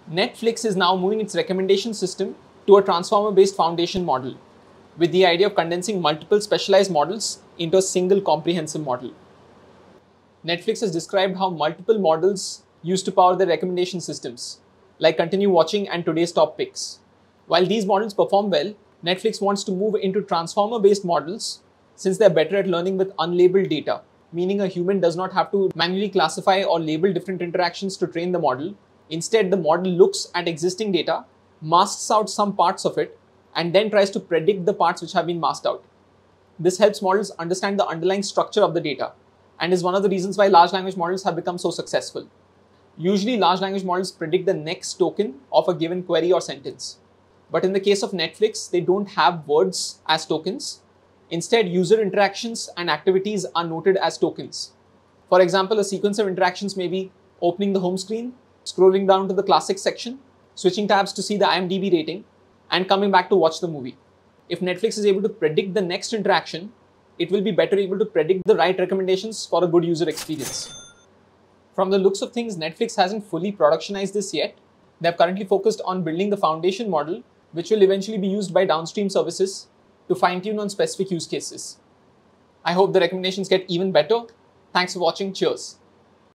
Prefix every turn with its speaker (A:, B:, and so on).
A: Netflix is now moving its recommendation system to a transformer-based foundation model, with the idea of condensing multiple specialized models into a single comprehensive model. Netflix has described how multiple models used to power their recommendation systems, like Continue Watching and Today's Top Picks. While these models perform well, Netflix wants to move into transformer-based models since they're better at learning with unlabeled data, meaning a human does not have to manually classify or label different interactions to train the model. Instead, the model looks at existing data, masks out some parts of it, and then tries to predict the parts which have been masked out. This helps models understand the underlying structure of the data, and is one of the reasons why large language models have become so successful. Usually, large language models predict the next token of a given query or sentence. But in the case of Netflix, they don't have words as tokens. Instead, user interactions and activities are noted as tokens. For example, a sequence of interactions may be opening the home screen, scrolling down to the classics section, switching tabs to see the IMDb rating, and coming back to watch the movie. If Netflix is able to predict the next interaction, it will be better able to predict the right recommendations for a good user experience. From the looks of things, Netflix hasn't fully productionized this yet. They have currently focused on building the foundation model, which will eventually be used by downstream services to fine-tune on specific use cases. I hope the recommendations get even better. Thanks for watching. Cheers.